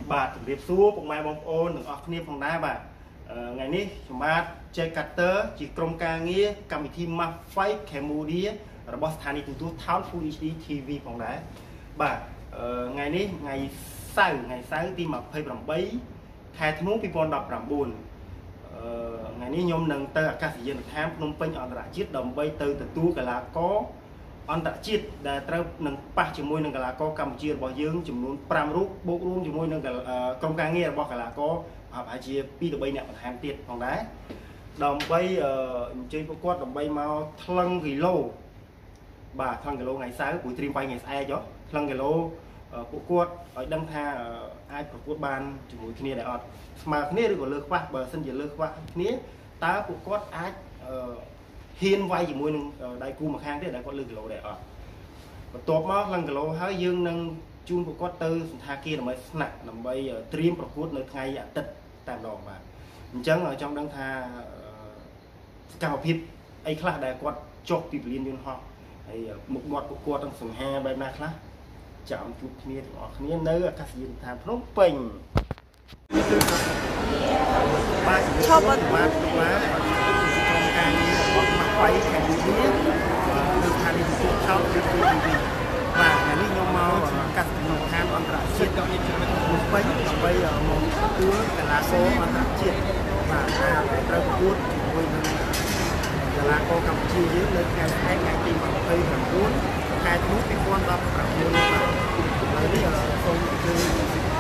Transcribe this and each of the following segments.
បាទជំរាបសួរពុកម៉ែបងប្អូនទាំងអស់គ្នាផងដែរបាទថ្ងៃនេះសម្បត្តិ Jay Cutter ជាក្រុមការងារកម្មវិធី Mafai Cambodia របស់ស្ថានីយទូរទស្សន៍ Town Full HD TV ផងដែរបាទថ្ងៃនេះថ្ងៃសៅរ៍ទី28 ខែធ្នូ 2019ថ្ងៃនេះខ្ញុំនឹងទៅអាកាសយានដ្ឋានភ្នំពេញអន្តរជាតិដើម្បីទៅទទួលកីឡាករអន្តរជាតិដែលត្រូវនឹងប៉ះជាមួយនឹងកីឡាករកម្ពុជារបស់យើងចំនួន5រូបបូករួមជាមួយនឹងក្រុមការងាររបស់កីឡាករប្រហែលជា2 3នាក់បន្ថែមទៀតផងដែរដើម្បីអញ្ជើញពួកគាត់ដើម្បីមកថ្លឹងគីឡូបាទថ្លឹងគីឡូថ្ងៃសៅរ៍ព្រោះត្រៀមបាយថ្ងៃស្អែកថ្លឹងគីឡូពួកគាត់ឲ្យដឹងថាអាចប្រកួតបានជាមួយគ្នាដែរអត់ស្មើគ្នាឬក៏លើខ្វះបើសិនជាលើខ្វះគ្នាតើពួកគាត់អាចហ៊ានវាយជាមួយនឹងដៃគូម្ខាងទៀតដែលគាត់លើគីឡូដែរអត់បន្ទាប់មកឡើងគីឡូហើយយើងនឹងជូនពួកគាត់ទៅសន្តាគារដើម្បីស្នាក់ដើម្បីត្រៀមប្រកួតនៅថ្ងៃអាទិត្យតែម្ដងបាទអញ្ចឹងចង់ដឹងថាសកម្មភាពអីខ្លះដែលគាត់ចុះពីពលានយន្តហោះហើយមុខមាត់ពួកគាត់ទាំងសង្ហាបែបណាខ្លះចាំជួបគ្នាទាំងអស់គ្នានៅអាកាសយានដ្ឋានភ្នំពេញបាទឈប់បាទបាទក្រុមការងាររបស់ Mafai Cambodia នៅស្ថានីយទូរទស្សន៍ Town Full HD បាទថ្ងៃនេះខ្ញុំមកអាកាសយានដ្ឋានអន្តរជាតិភ្នំពេញដើម្បីមកទទួលកីឡាករអន្តរជាតិបាទដែលត្រូវប្រកួតជាមួយនឹងកីឡាករកម្ពុជាយើងនៅថ្ងៃស្អែកថ្ងៃទី29ខែធ្នូ 2019បាទឥឡូវនេះសូមអញ្ជើញ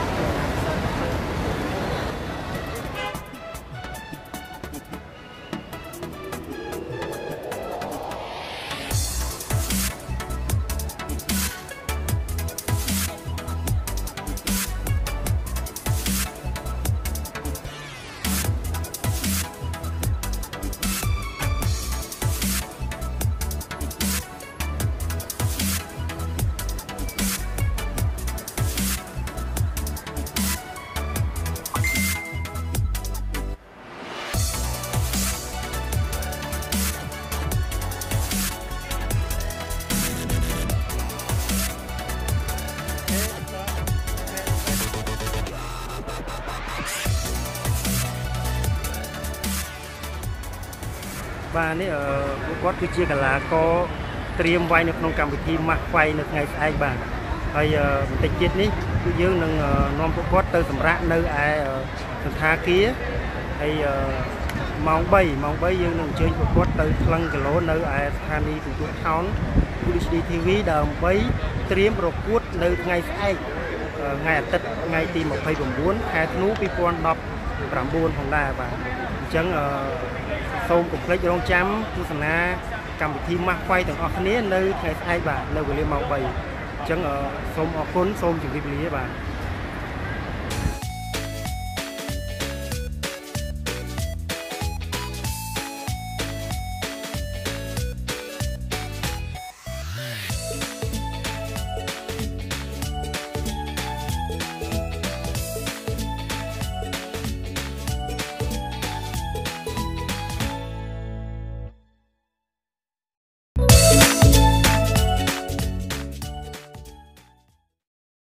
បាទនេះពួកគាត់គឺជាកីឡាករត្រៀមវាយនៅក្នុងកម្មវិធី Mafai នៅថ្ងៃស្អែកបាទហើយបន្តិចទៀតនេះគឺយើងនឹងនាំពួកគាត់ទៅសម្រាកនៅឯសន្តាគារហើយម៉ោង3យើងនឹងអញ្ជើញពួកគាត់ទៅថ្លឹងគីឡូនៅឯស្ថានីយទូរទស្សន៍ Town Full HD TV ដើម្បីត្រៀមប្រកួតនៅថ្ងៃស្អែកថ្ងៃអាទិត្យថ្ងៃទី29ខែធ្នូ 2019ផងដែរបាទអញ្ចឹងសូមកុំភ្លេចរងចាំទស្សនាកម្មវិធី Mafai ទាំងអស់គ្នានៅថ្ងៃស្អែកបាទនៅវេលាម៉ោង3អញ្ចឹងសូមអរគុណសូមជម្រាបលាបាទ